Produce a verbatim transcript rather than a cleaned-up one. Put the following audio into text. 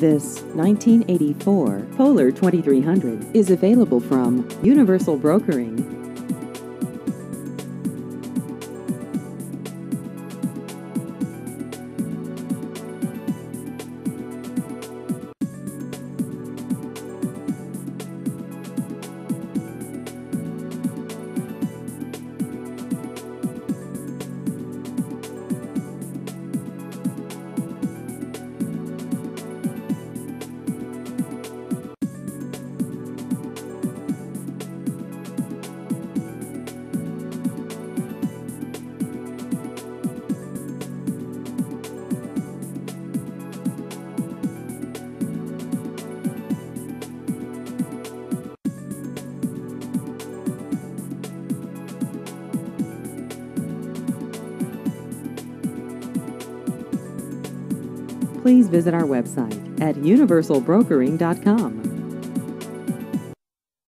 This nineteen eighty-four Polar twenty-three hundred is available from Universal Brokering. Please visit our website at universal brokering dot com.